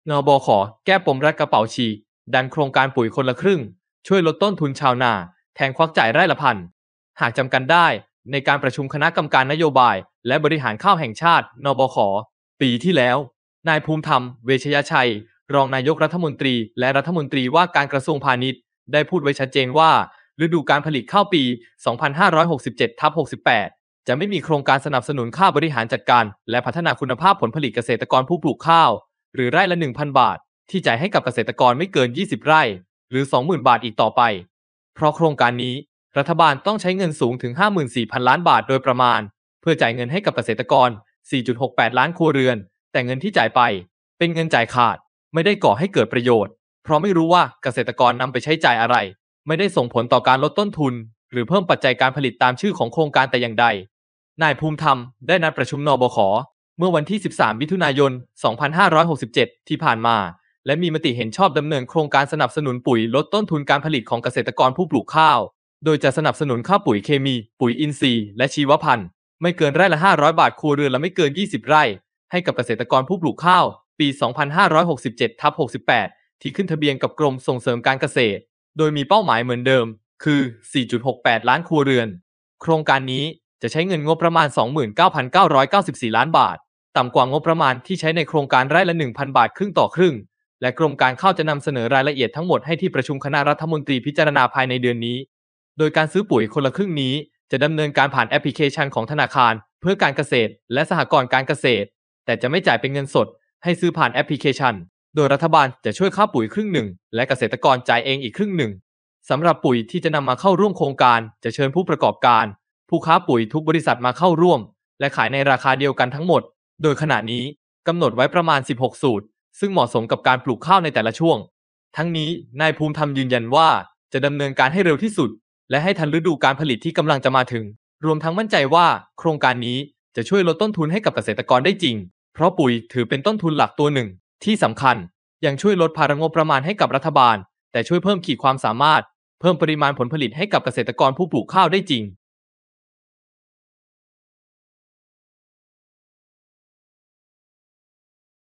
นบขแก้ปมรัดกระเป๋าฉีกดันโครงการปุ๋ยคนละครึ่งช่วยลดต้นทุนชาวนาแทนควักจ่ายไร่ละพันหากจำกันได้ในการประชุมคณะกรรมการนโยบายและบริหารข้าวแห่งชาตินบขปีที่แล้วนายภูมิธรรมเวชยชัยรองนายกรัฐมนตรีและรัฐมนตรีว่าการกระทรวงพาณิชย์ได้พูดไว้ชัดเจนว่าฤดูการผลิตข้าวปี 2567-68 จะไม่มีโครงการสนับสนุนค่าบริหารจัดการและพัฒนาคุณภาพผลผลิตเกษตรกรผู้ปลูกข้าวหรือไร่ละ 1,000 บาทที่จ่ายให้กับเกษตรกรไม่เกิน 20 ไร่หรือ 20,000 บาทอีกต่อไปเพราะโครงการนี้รัฐบาลต้องใช้เงินสูงถึง 54,000 ล้านบาทโดยประมาณเพื่อจ่ายเงินให้กับเกษตรกร 4.68 ล้านครัวเรือนแต่เงินที่จ่ายไปเป็นเงินจ่ายขาดไม่ได้ก่อให้เกิดประโยชน์เพราะไม่รู้ว่าเกษตรกรนำไปใช้จ่ายอะไรไม่ได้ส่งผลต่อการลดต้นทุนหรือเพิ่มปัจจัยการผลิตตามชื่อของโครงการแต่อย่างใดนายภูมิธรรมได้นัดประชุมนบขเมื่อวันที่ 13 มิถุนายน 2567 ที่ผ่านมาและมีมติเห็นชอบดำเนินโครงการสนับสนุนปุ๋ยลดต้นทุนการผลิตของเกษตรกรผู้ปลูกข้าวโดยจะสนับสนุนค่าปุ๋ยเคมีปุ๋ยอินทรีย์และชีวพันธุ์ไม่เกินไร่ละ 500 บาทครัวเรือนละไม่เกิน 20 ไร่ให้กับเกษตรกรผู้ปลูกข้าวปี 2567-68 ที่ขึ้นทะเบียนกับกรมส่งเสริมการเกษตรโดยมีเป้าหมายเหมือนเดิมคือ 4.68 ล้านครัวเรือนโครงการนี้จะใช้เงินงบประมาณ 29,994 ล้านบาทต่ำกว่างบประมาณที่ใช้ในโครงการไร่ละ 1,000 บาทครึ่งต่อครึ่งและกรมการข้าวจะนำเสนอรายละเอียดทั้งหมดให้ที่ประชุมคณะรัฐมนตรีพิจารณาภายในเดือนนี้โดยการซื้อปุ๋ยคนละครึ่งนี้จะดำเนินการผ่านแอปพลิเคชันของธนาคารเพื่อการเกษตรและสหกรณ์การเกษตรแต่จะไม่จ่ายเป็นเงินสดให้ซื้อผ่านแอปพลิเคชันโดยรัฐบาลจะช่วยค่าปุ๋ยครึ่งหนึ่งและเกษตรกรจ่ายเองอีกครึ่งหนึ่งสำหรับปุ๋ยที่จะนำมาเข้าร่วมโครงการจะเชิญผู้ประกอบการผู้ค้าปุ๋ยทุกบริษัทมาเข้าร่วมและขายในราคาเดียวกันทั้งหมดโดยขณะนี้กำหนดไว้ประมาณ 16 สูตรซึ่งเหมาะสมกับการปลูกข้าวในแต่ละช่วงทั้งนี้นายภูมิธรรมยืนยันว่าจะดำเนินการให้เร็วที่สุดและให้ทันฤดูการผลิตที่กำลังจะมาถึงรวมทั้งมั่นใจว่าโครงการนี้จะช่วยลดต้นทุนให้กับเกษตรกรได้จริงเพราะปุ๋ยถือเป็นต้นทุนหลักตัวหนึ่งที่สำคัญยังช่วยลดภาระงบประมาณให้กับรัฐบาลแต่ช่วยเพิ่มขีดความสามารถเพิ่มปริมาณผลผลิตให้กับเกษตรกรผู้ปลูกข้าวได้จริง